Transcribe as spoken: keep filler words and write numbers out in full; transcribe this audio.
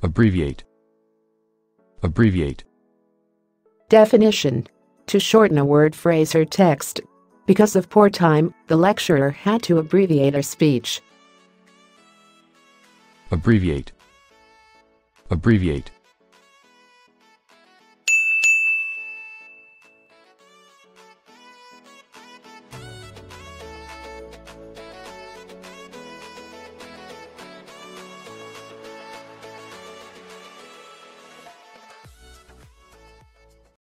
Abbreviate. Abbreviate. Definition: to shorten a word, phrase, or text. Because of poor time, the lecturer had to abbreviate her speech. Abbreviate. Abbreviate.